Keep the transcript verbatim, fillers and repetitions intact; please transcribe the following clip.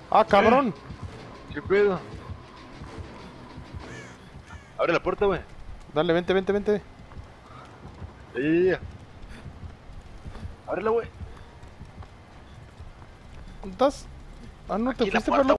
Ah, cabrón. ¿Qué pedo? Abre la puerta, güey. Dale, vente, vente, vente. Ya, ya, ya. Ábrela, güey. ¿Dónde estás? Ah, no, te Aquí la fuiste por puerta, la